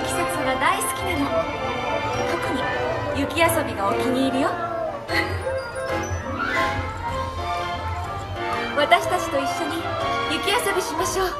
季節が大好きなの。特に雪遊びがお気に入りよ。私たちと一緒に雪遊びしましょう。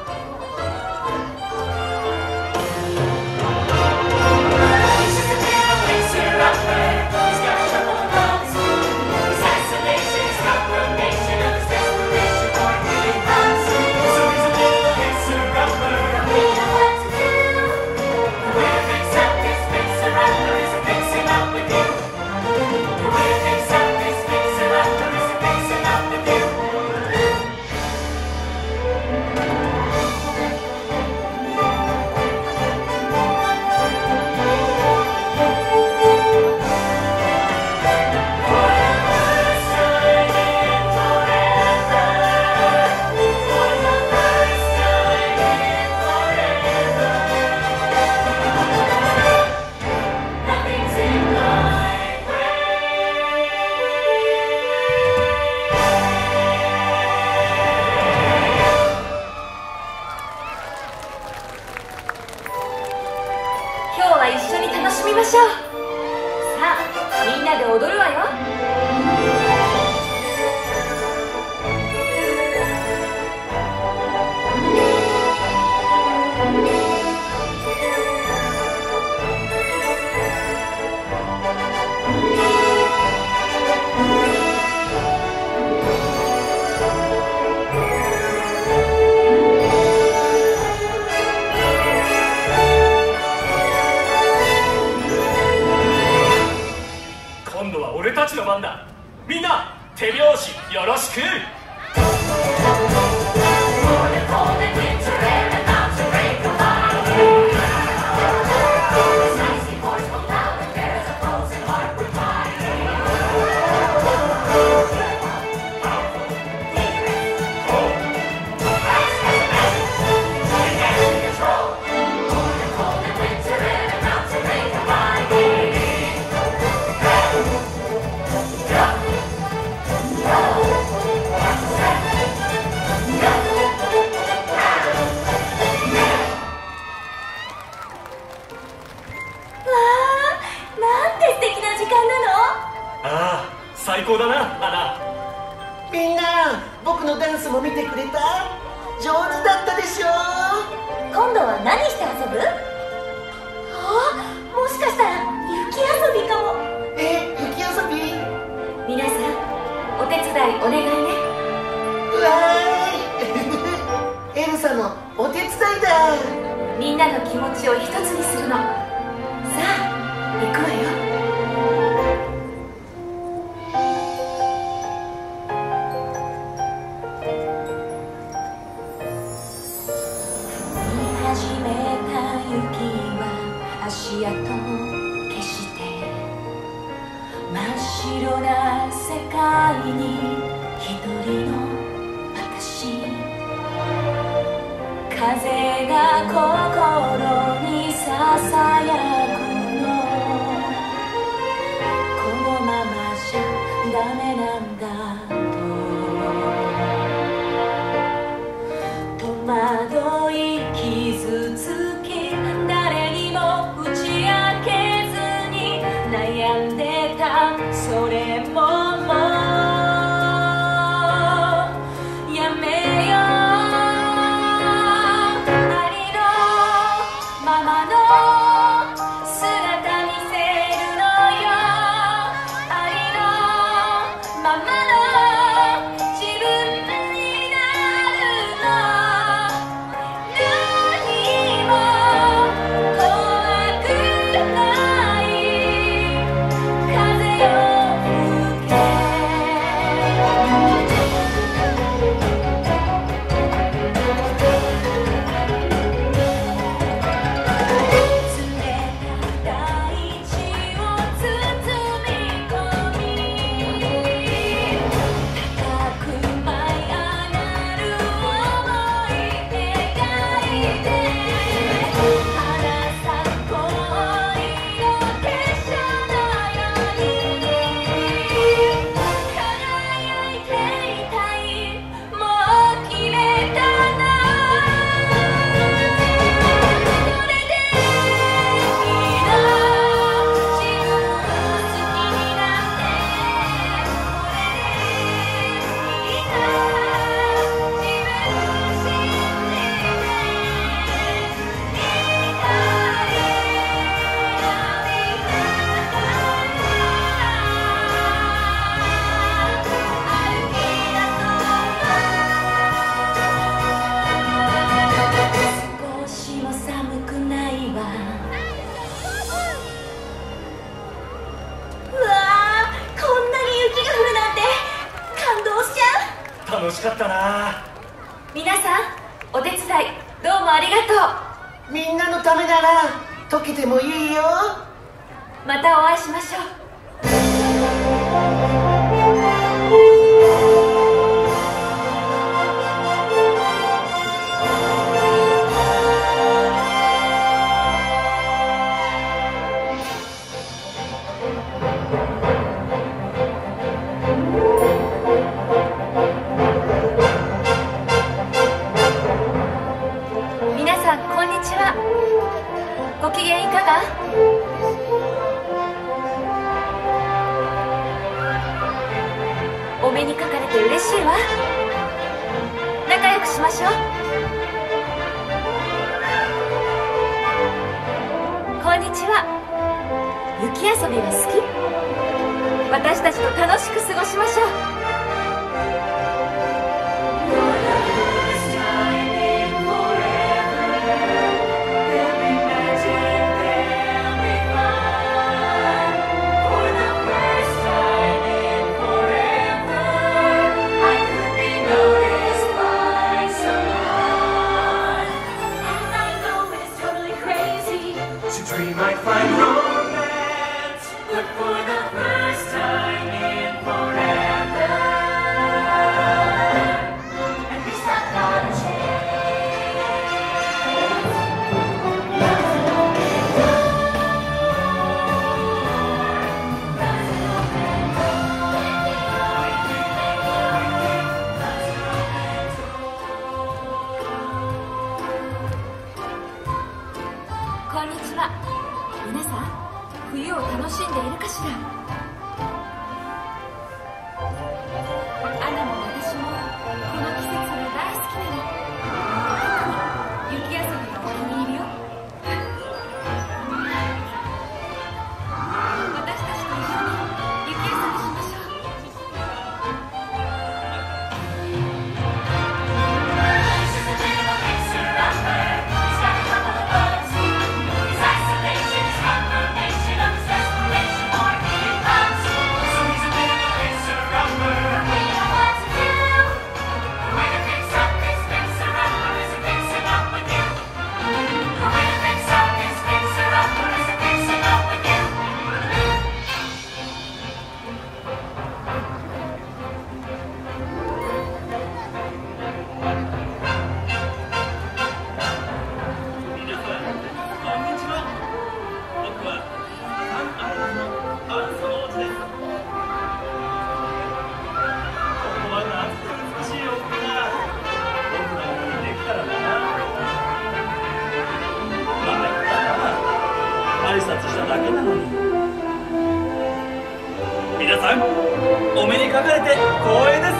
今日は一緒に楽しみましょう。さあ、みんなで踊るわよ。 今度は俺たちの番だ。みんな手拍子よろしく。最高だな、アナ。 みんな、僕のダンスも見てくれた？上手だったでしょ？ 今度は何して遊ぶ？もしかしたら雪遊びかも。 雪遊び？ 皆さん、お手伝いお願いね。 うわーいエルサのお手伝いだ。 みんなの気持ちを一つにするの。さあ、行くわよ。 始めた雪は足跡消して真っ白な世界に一人の私。風が心にささやくの。このままじゃダメなんだと戸惑い傷つき誰にも打ち明けずに悩んでた。それももうやめよう。ありの楽しかったな。 皆さんお手伝いどうもありがとみんなのためなら溶けてもいいよ。 う。またお会いしましょう。皆さんこんにちは。ご機嫌いかが？お目にかかれて嬉しいわ。仲良くしましょう。こんにちは。雪遊びが好き？私たちと楽しく過ごしましょう。 Dream I find romance, but for the first time in forever, and we start not a chance. こんにちは。皆さん、冬を楽しんでいるかしら？アナも私もこの季節が大好きなの。特に雪遊びがお気に入りよ。私たちと一緒に雪遊びしましょう。 挨拶しただけなのに。皆さん、お目にかかれて光栄です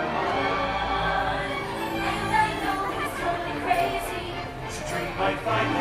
。I find